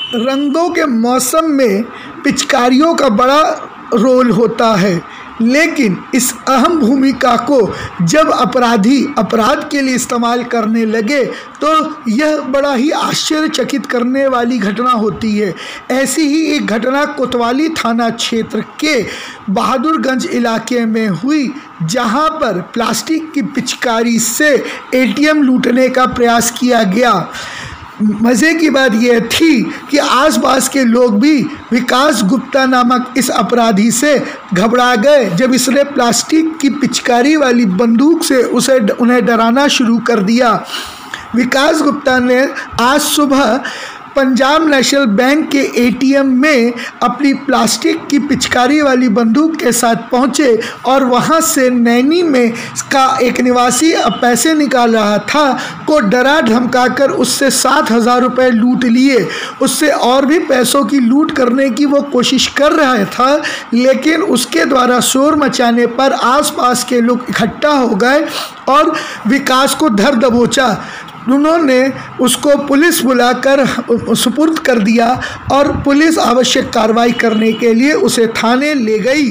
रंगों के मौसम में पिचकारियों का बड़ा रोल होता है, लेकिन इस अहम भूमिका को जब अपराधी अपराध के लिए इस्तेमाल करने लगे तो यह बड़ा ही आश्चर्यचकित करने वाली घटना होती है। ऐसी ही एक घटना कोतवाली थाना क्षेत्र के बहादुरगंज इलाके में हुई, जहां पर प्लास्टिक की पिचकारी से एटीएम लूटने का प्रयास किया गया। मज़े की बात यह थी कि आसपास के लोग भी विकास गुप्ता नामक इस अपराधी से घबरा गए जब इसने प्लास्टिक की पिचकारी वाली बंदूक से उन्हें डराना शुरू कर दिया। विकास गुप्ता ने आज सुबह पंजाब नेशनल बैंक के एटीएम में अपनी प्लास्टिक की पिचकारी वाली बंदूक के साथ पहुंचे और वहां से नैनी में का एक निवासी पैसे निकाल रहा था को डरा धमकाकर उससे 7,000 रुपये लूट लिए। उससे और भी पैसों की लूट करने की वो कोशिश कर रहा था, लेकिन उसके द्वारा शोर मचाने पर आसपास के लोग इकट्ठा हो गए और विकास को धर दबोचा। उन्होंने उसको पुलिस बुलाकर सुपुर्द कर दिया और पुलिस आवश्यक कार्रवाई करने के लिए उसे थाने ले गई।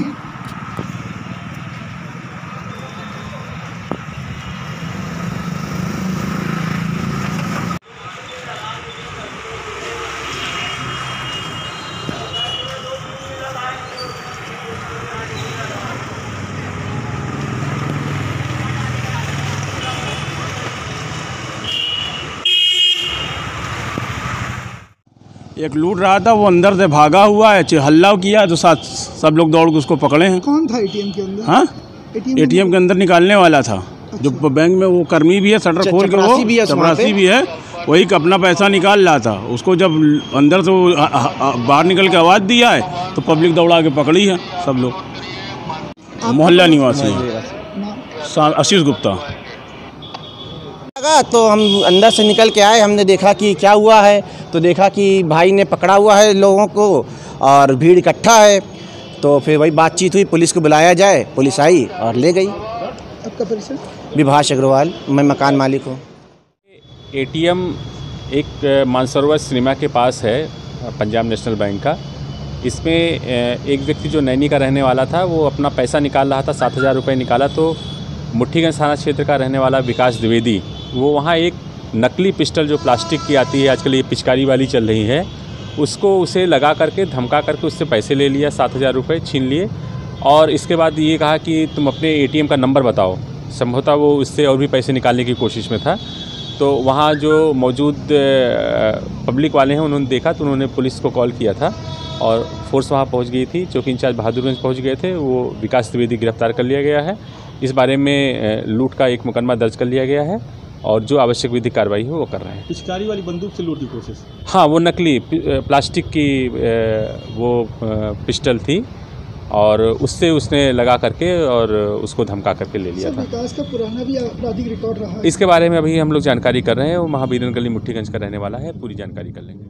एक लूट रहा था, वो अंदर से भागा हुआ है, हल्ला किया तो साथ सब लोग दौड़ के उसको पकड़े हैं। कौन था एटीएम के अंदर? हाँ, एटीएम के अंदर निकालने वाला था। अच्छा। जो बैंक में वो कर्मी भी है, शटर खोल के वो चपरासी भी है, वही अपना पैसा निकाल रहा था। उसको जब अंदर से बाहर निकल के आवाज़ दिया है तो पब्लिक दौड़ा के पकड़ी है सब लोग। मोहल्ला निवासी आशीष गुप्ता। तो हम अंदर से निकल के आए, हमने देखा कि क्या हुआ है, तो देखा कि भाई ने पकड़ा हुआ है लोगों को और भीड़ इकट्ठा है। तो फिर वही बातचीत हुई, पुलिस को बुलाया जाए, पुलिस आई और ले गई। आपका परिचय? विभाष अग्रवाल, मैं मकान मालिक हूँ। एटीएम एक मानसरोवर सिनेमा के पास है पंजाब नेशनल बैंक का। इसमें एक व्यक्ति जो नैनी का रहने वाला था वो अपना पैसा निकाल रहा था, 7,000 रुपये निकाला। तो मुट्ठीगंज थाना क्षेत्र का रहने वाला विकास द्विवेदी वो वहाँ एक नकली पिस्टल जो प्लास्टिक की आती है, आजकल ये पिचकारी वाली चल रही है, उसको उसे लगा करके धमका करके उससे पैसे ले लिया, 7,000 रुपये छीन लिए। और इसके बाद ये कहा कि तुम अपने एटीएम का नंबर बताओ। संभवतः वो उससे और भी पैसे निकालने की कोशिश में था। तो वहाँ जो मौजूद पब्लिक वाले हैं उन्होंने देखा तो उन्होंने पुलिस को कॉल किया था और फोर्स वहाँ पहुँच गई थी। चौकी इंचार्ज बहादुरगंज पहुँच गए थे। वो विकास द्विवेदी गिरफ्तार कर लिया गया है। इस बारे में लूट का एक मुकदमा दर्ज कर लिया गया है और जो आवश्यक विधिक कार्रवाई है वो कर रहे हैं। पिचकारी वाली बंदूक से लूट की कोशिश? हाँ, वो नकली प्लास्टिक की वो पिस्टल थी और उससे उसने लगा करके और उसको धमका करके ले लिया था। विकास का पुराना भी आपराधिक रिकॉर्ड रहा है? इसके बारे में अभी हम लोग जानकारी कर रहे हैं। वो महावीरन गली मुट्ठीगंज का रहने वाला है, पूरी जानकारी कर लेंगे।